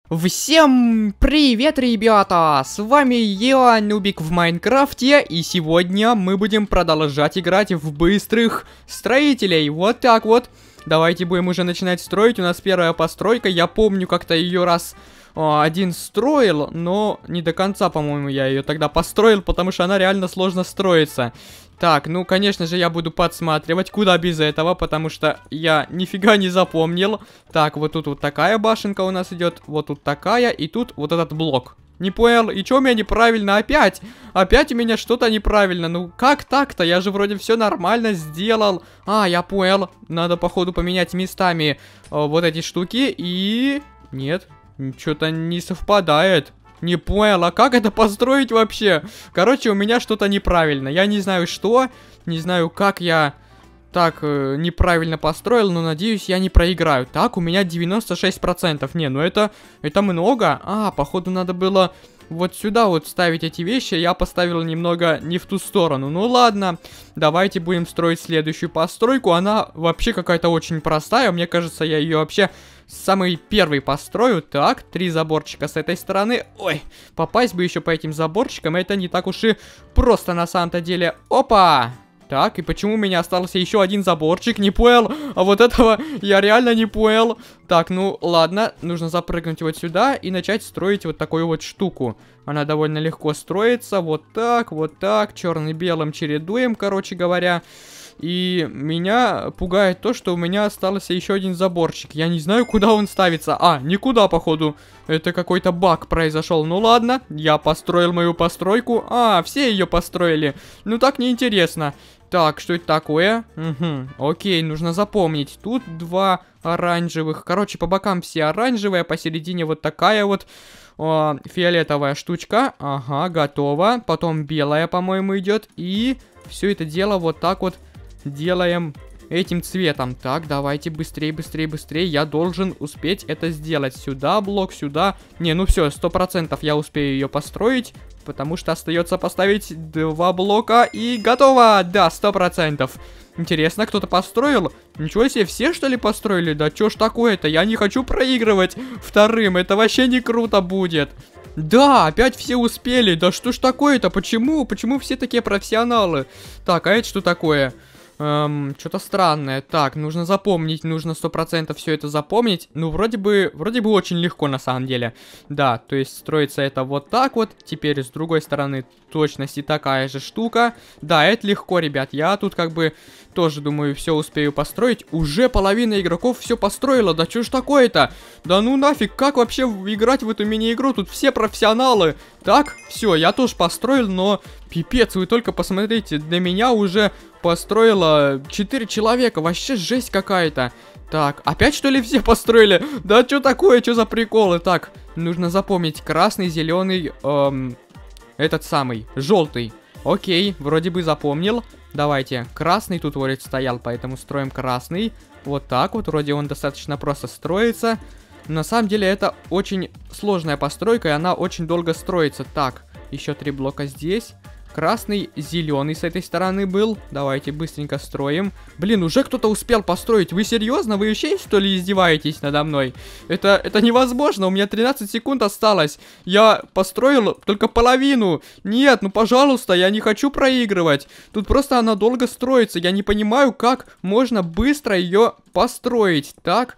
Всем привет, ребята! С вами я, Нубик в Майнкрафте, и сегодня мы будем продолжать играть в быстрых строителей. Вот так вот. Давайте будем уже начинать строить. У нас первая постройка. Я помню, как-то ее раз один строил, но не до конца, по-моему, я ее тогда построил, потому что она реально сложно строится. Так, ну, конечно же, я буду подсматривать, куда без этого, потому что я нифига не запомнил. Так, вот тут вот такая башенка у нас идет, вот тут такая, и тут вот этот блок. Не понял, и что у меня неправильно опять? Опять у меня что-то неправильно, ну как так-то? Я же вроде все нормально сделал. Я понял, надо, походу, поменять местами вот эти штуки, и... Нет, что-то не совпадает. Не понял, а как это построить вообще? Короче, у меня что-то неправильно. Я не знаю что, не знаю как я так неправильно построил, но надеюсь, я не проиграю. Так, у меня 96%. Не, ну это много. Походу надо было вот сюда вот ставить эти вещи. Я поставил немного не в ту сторону. Ну ладно, давайте будем строить следующую постройку. Она вообще какая-то очень простая. Мне кажется, я ее вообще... самый первый построю. Так, 3 заборчика с этой стороны. Ой, попасть бы еще по этим заборчикам. Это не так уж и просто на самом-то деле. Опа! Так, и почему у меня остался еще один заборчик? Не понял. А вот этого я реально не понял. Так, ну ладно. Нужно запрыгнуть вот сюда и начать строить вот такую вот штуку. Она довольно легко строится. Вот так, черно-белым чередуем, короче говоря. И меня пугает то, что у меня остался еще один заборчик. Я не знаю, куда он ставится. Никуда, походу. Это какой-то баг произошел. Ну ладно, я построил мою постройку. Все ее построили. Ну так неинтересно. Так, что это такое? Окей, нужно запомнить. Тут 2 оранжевых. Короче, по бокам все оранжевые, посередине вот такая вот фиолетовая штучка. Ага, готово. Потом белая, по-моему, идет. И все это дело вот так вот делаем этим цветом. Так, давайте быстрее. Я должен успеть это сделать. Сюда блок, сюда. Не, ну все, 100% я успею ее построить. Потому что остается поставить 2 блока и готово. Да, 100%. Интересно, кто-то построил? Ничего себе, все что ли построили? Да что ж такое-то? Я не хочу проигрывать вторым. Это вообще не круто будет. Да, опять все успели. Да что ж такое-то? Почему? Почему все такие профессионалы? Так, а это что такое? Что-то странное. Так, нужно запомнить, нужно 100% все это запомнить. Ну, вроде бы очень легко на самом деле. Да, то есть строится это вот так вот. Теперь с другой стороны точности такая же штука. Да, это легко, ребят. Я тут как бы тоже, думаю, все успею построить. Уже половина игроков все построила. Да что ж такое-то? Да ну нафиг, как вообще играть в эту мини-игру? Тут все профессионалы. Так, все, я тоже построил, но пипец, вы только посмотрите, для меня уже построило 4 человека. Вообще жесть какая-то. Так, опять что ли все построили? Да что такое, что за приколы? Так, нужно запомнить красный, зеленый, этот самый, желтый. Окей, вроде бы запомнил. Давайте, красный тут вроде стоял, поэтому строим красный. Вот так вот, вроде он достаточно просто строится. Но на самом деле это очень сложная постройка, и она очень долго строится. Так, еще 3 блока здесь. Красный, зеленый с этой стороны был. Давайте быстренько строим. Блин, уже кто-то успел построить. Вы серьезно? Вы еще что ли издеваетесь надо мной? Это невозможно. У меня 13 секунд осталось. Я построил только половину. Нет, ну пожалуйста, я не хочу проигрывать. Тут просто она долго строится. Я не понимаю, как можно быстро ее построить. Так.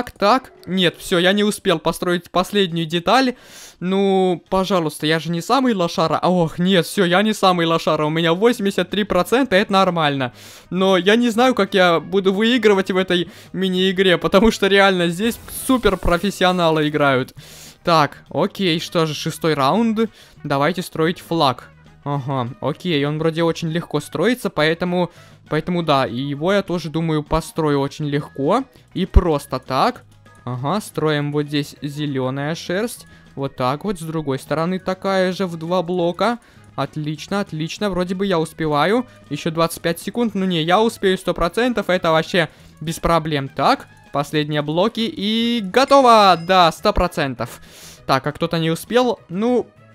Нет, все, я не успел построить последнюю деталь. Ну, пожалуйста, я же не самый лошара. Ох, нет, все, я не самый лошара. У меня 83%, это нормально. Но я не знаю, как я буду выигрывать в этой мини-игре, потому что реально здесь супер профессионалы играют. Так, окей, что же, 6-й раунд. Давайте строить флаг. Ага, окей, он вроде очень легко строится, поэтому да, и его я тоже, думаю, построю очень легко и просто так. Ага, строим вот здесь зеленая шерсть, вот так вот, с другой стороны такая же в 2 блока. Отлично, вроде бы я успеваю, еще 25 секунд, ну не, я успею 100%, это вообще без проблем. Так, последние блоки и готово, да, 100%. Так, а кто-то не успел, ну...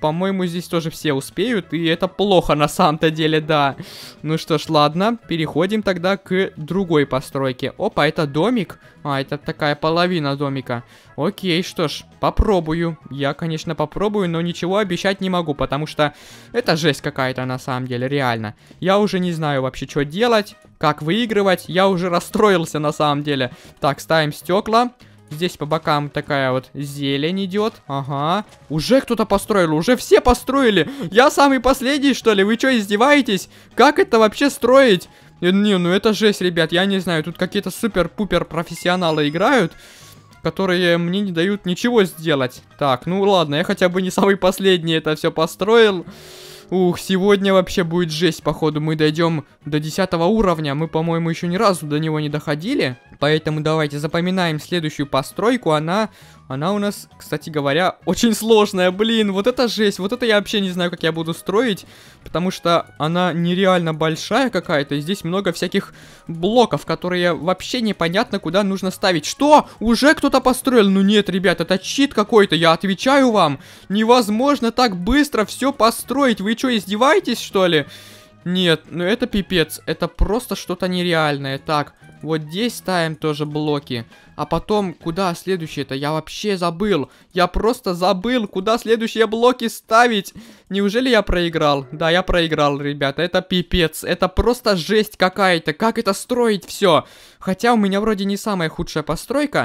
по-моему, здесь тоже все успеют, и это плохо на самом-то деле, да. Ну что ж, ладно, переходим тогда к другой постройке. Опа, это домик? А, это такая половина домика. Окей, что ж, попробую. Я, конечно, попробую, но ничего обещать не могу, потому что это жесть какая-то на самом деле, реально. Я уже не знаю вообще, что делать, как выигрывать. Я уже расстроился на самом деле. Так, ставим стекла. Здесь по бокам такая вот зелень идет. Ага. Уже кто-то построил. Уже все построили. Я самый последний, что ли? Вы что, издеваетесь? Как это вообще строить? Не, ну это жесть, ребят. Я не знаю. Тут какие-то супер-пупер профессионалы играют, которые мне не дают ничего сделать. Так, ну ладно. Я хотя бы не самый последний это все построил. Ух, сегодня вообще будет жесть, походу. Мы дойдем до 10 уровня. Мы, по-моему, еще ни разу до него не доходили. Поэтому давайте запоминаем следующую постройку. Она у нас, кстати говоря, очень сложная. Блин, вот это жесть. Вот это я вообще не знаю, как я буду строить. Потому что она нереально большая какая-то. И здесь много всяких блоков, которые вообще непонятно, куда нужно ставить. Что? Уже кто-то построил? Ну нет, ребят, это чит какой-то. Я отвечаю вам. Невозможно так быстро все построить. Вы что, издеваетесь, что ли? Нет, ну это пипец. Это просто что-то нереальное. Так, вот здесь ставим тоже блоки. А потом, куда следующие-то? Я вообще забыл. Я просто забыл, куда следующие блоки ставить. Неужели я проиграл? Да, я проиграл, ребята. Это пипец. Это просто жесть какая-то. Как это строить все? Хотя у меня вроде не самая худшая постройка.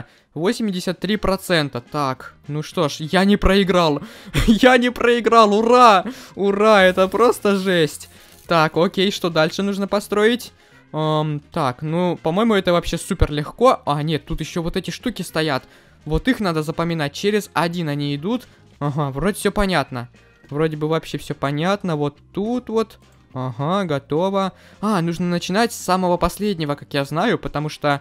83%. Так, ну что ж, я не проиграл. Я не проиграл. Ура! Ура! Это просто жесть. Так, окей, что дальше нужно построить? Так, ну, по-моему, это вообще супер легко. А, нет, тут еще вот эти штуки стоят. Вот их надо запоминать. Через один они идут. Ага, вроде все понятно. Вроде бы вообще все понятно. Вот тут вот. Ага, готово. А, нужно начинать с самого последнего, как я знаю, потому что,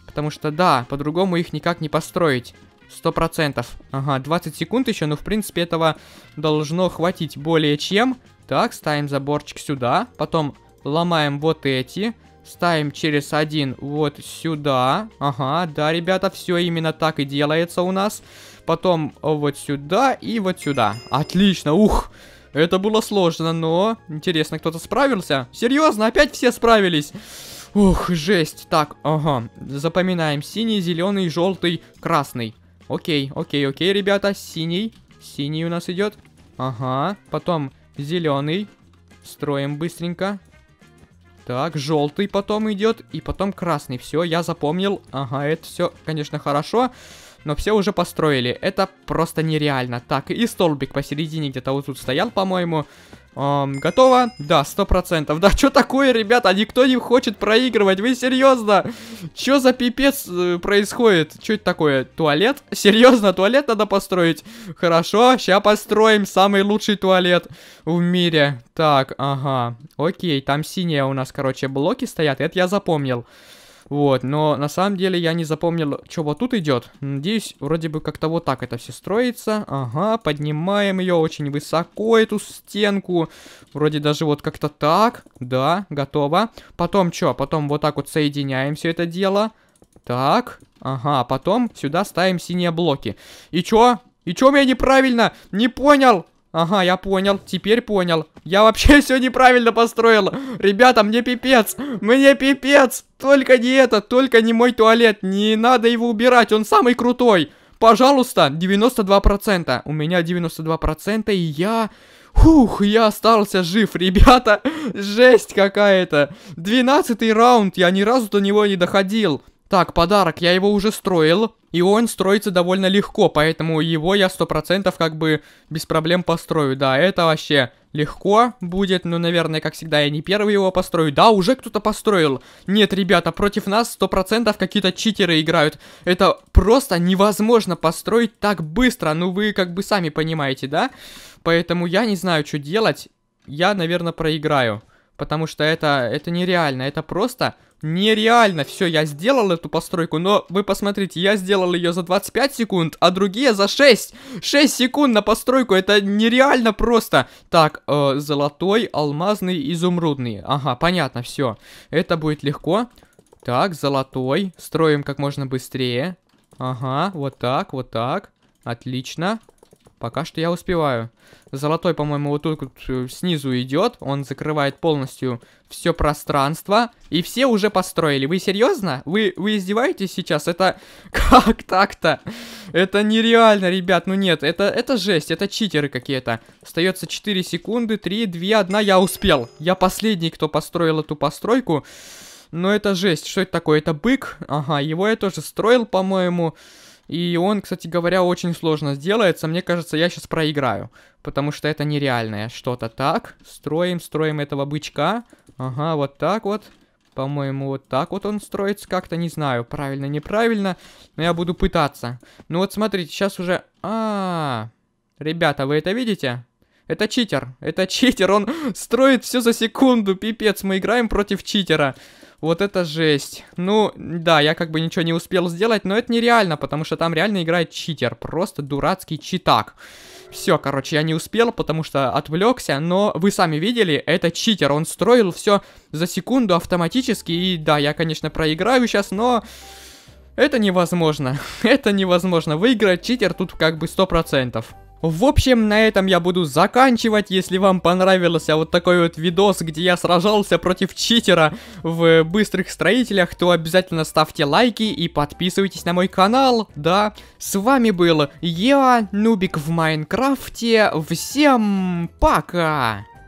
да, по-другому их никак не построить. 100%. Ага, 20 секунд еще, но в принципе этого должно хватить более чем. Так, ставим заборчик сюда. Потом ломаем вот эти. Ставим через один вот сюда. Ага, да, ребята, все именно так и делается у нас. Потом вот сюда и вот сюда. Отлично, ух. Это было сложно, но интересно, кто-то справился? Серьезно, опять все справились? Ух, жесть. Так, ага, запоминаем. Синий, зеленый, желтый, красный. Окей, ребята, синий. Синий у нас идет. Ага, потом зеленый. Строим быстренько. Так, желтый потом идет. И потом красный. Все, я запомнил. Ага, это все, конечно, хорошо. Но все уже построили. Это просто нереально. Так, и столбик посередине где-то вот тут стоял, по-моему. Готово? Да, 100%. Да, что такое, ребята? Никто не хочет проигрывать. Вы серьезно? Что за пипец происходит? Что это такое? Туалет? Серьезно, туалет надо построить? Хорошо, сейчас построим самый лучший туалет в мире. Так, ага. Окей, там синие у нас, короче, блоки стоят. Это я запомнил. Вот, но на самом деле я не запомнил, что вот тут идет. Надеюсь, вроде бы как-то вот так это все строится. Ага, поднимаем ее очень высоко, эту стенку. Вроде даже вот как-то так. Да, готово. Потом что? Потом вот так вот соединяем все это дело. Так, ага, потом сюда ставим синие блоки. И чё? И чё у меня неправильно? Не понял. Ага, я понял, теперь понял. Я вообще все неправильно построил. Ребята, мне пипец. Мне пипец. Только не это, только не мой туалет. Не надо его убирать, он самый крутой. Пожалуйста, 92%. У меня 92%, и я... Фух, я остался жив, ребята. Жесть какая-то. 12-й раунд, я ни разу до него не доходил. Так, подарок, я его уже строил, и он строится довольно легко, поэтому его я 100% как бы без проблем построю. Да, это вообще легко будет, но, наверное, как всегда, я не первый его построю. Да, уже кто-то построил. Нет, ребята, против нас 100% какие-то читеры играют. Это просто невозможно построить так быстро, ну вы как бы сами понимаете, да? Поэтому я не знаю, что делать. Я, наверное, проиграю. Потому что это нереально, это просто нереально. Все, я сделал эту постройку, но вы посмотрите, я сделал ее за 25 секунд, а другие за 6. 6 секунд на постройку, это нереально просто. Так, золотой, алмазный, изумрудный. Ага, понятно, все. Это будет легко. Так, золотой, строим как можно быстрее. Ага, вот так, вот так. Отлично. Пока что я успеваю. Золотой, по-моему, вот тут вот снизу идет. Он закрывает полностью все пространство. И все уже построили. Вы серьезно? Вы издеваетесь сейчас? Это... Как так-то? Это нереально, ребят. Ну нет, это жесть. Это читеры какие-то. Остается 4 секунды. 3, 2, 1. Я успел. Я последний, кто построил эту постройку. Но это жесть. Что это такое? Это бык? Ага, его я тоже строил, по-моему. И он, кстати говоря, очень сложно сделается. Мне кажется, я сейчас проиграю. Потому что это нереальное что-то. Так, строим этого бычка. Ага, вот так вот. По-моему, вот так вот он строится как-то. Не знаю, правильно, неправильно. Но я буду пытаться. Ну вот смотрите, сейчас уже... Ребята, вы это видите? Это читер, он строит все за секунду. Пипец, мы играем против читера. Вот это жесть. Ну, да, я как бы ничего не успел сделать, но это нереально, потому что там реально играет читер. Просто дурацкий читак. Все, короче, я не успел, потому что отвлекся, но вы сами видели, это читер. Он строил все за секунду автоматически, и да, я, конечно, проиграю сейчас, но... Это невозможно. Это невозможно. Выиграть читер тут как бы 100%. В общем, на этом я буду заканчивать. Если вам понравился вот такой вот видос, где я сражался против читера в быстрых строителях, то обязательно ставьте лайки и подписывайтесь на мой канал. Да, с вами был я, Нубик в Майнкрафте. Всем пока!